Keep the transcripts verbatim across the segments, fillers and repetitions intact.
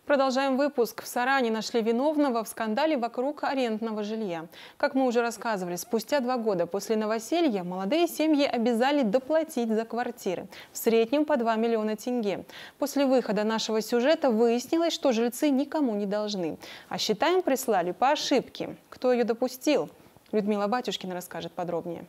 Продолжаем выпуск. В Саране нашли виновного в скандале вокруг арендного жилья. Как мы уже рассказывали, спустя два года после новоселья молодые семьи обязали доплатить за квартиры. В среднем по два миллиона тенге. После выхода нашего сюжета выяснилось, что жильцы никому не должны. А счета им прислали по ошибке. Кто ее допустил? Людмила Батюшкина расскажет подробнее.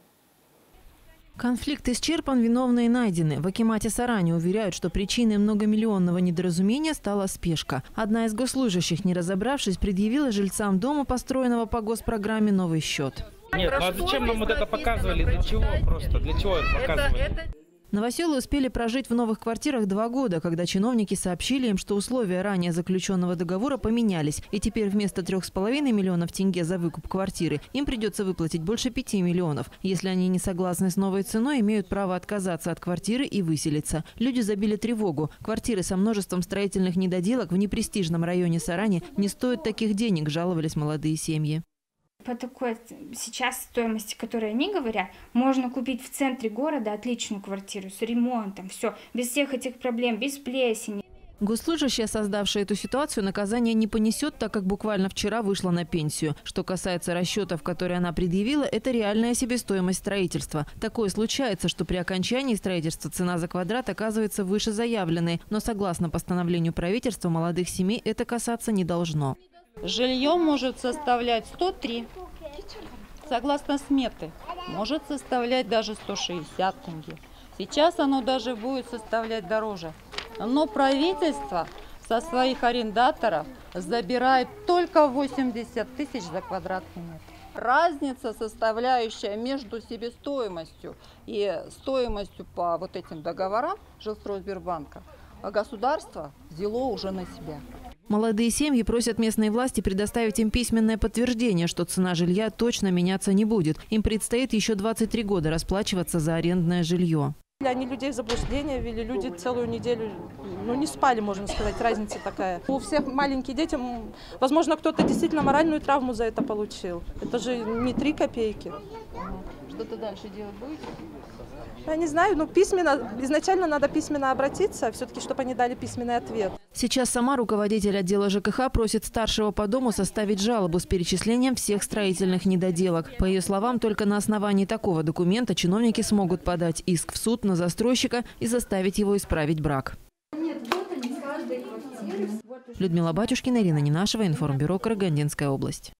Конфликт исчерпан, виновные найдены. В акимате Сарани уверяют, что причиной многомиллионного недоразумения стала спешка. Одна из госслужащих, не разобравшись, предъявила жильцам дома, построенного по госпрограмме, новый счет. Нет, ну а зачем нам вот это показывали? Для чего просто? Для чего это показывали? Новоселы успели прожить в новых квартирах два года, когда чиновники сообщили им, что условия ранее заключенного договора поменялись. И теперь вместо трех с половиной миллионов тенге за выкуп квартиры им придется выплатить больше пяти миллионов. Если они не согласны с новой ценой, имеют право отказаться от квартиры и выселиться. Люди забили тревогу. Квартиры со множеством строительных недоделок в непрестижном районе Сарани не стоят таких денег, жаловались молодые семьи. По такой сейчас стоимости, которой они говорят, можно купить в центре города отличную квартиру с ремонтом, все, без всех этих проблем, без плесени. Госслужащая, создавшая эту ситуацию, наказание не понесет, так как буквально вчера вышла на пенсию. Что касается расчетов, которые она предъявила, это реальная себестоимость строительства. Такое случается, что при окончании строительства цена за квадрат оказывается выше заявленной. Но согласно постановлению правительства, молодых семей это касаться не должно. Жилье может составлять сто три, согласно сметы, может составлять даже сто шестьдесят тенге. Сейчас оно даже будет составлять дороже. Но правительство со своих арендаторов забирает только восемьдесят тысяч за квадратный метр. Разница, составляющая между себестоимостью и стоимостью по вот этим договорам Жилстройсбербанка, а государство взяло уже на себя. Молодые семьи просят местные власти предоставить им письменное подтверждение, что цена жилья точно меняться не будет. Им предстоит еще двадцать три года расплачиваться за арендное жилье. Они людей в заблуждение ввели, люди целую неделю ну, не спали, можно сказать, разница такая. У всех маленькие дети, возможно, кто-то действительно моральную травму за это получил. Это же не три копейки. Что-то дальше делать будете? Я не знаю, но письменно, изначально надо письменно обратиться, все-таки, чтобы они дали письменный ответ. Сейчас сама руководитель отдела ЖКХ просит старшего по дому составить жалобу с перечислением всех строительных недоделок. По ее словам, только на основании такого документа чиновники смогут подать иск в суд на застройщика и заставить его исправить брак. Людмила Батюшкина, Ирина Ненашева, Информбюро, Карагандинская область.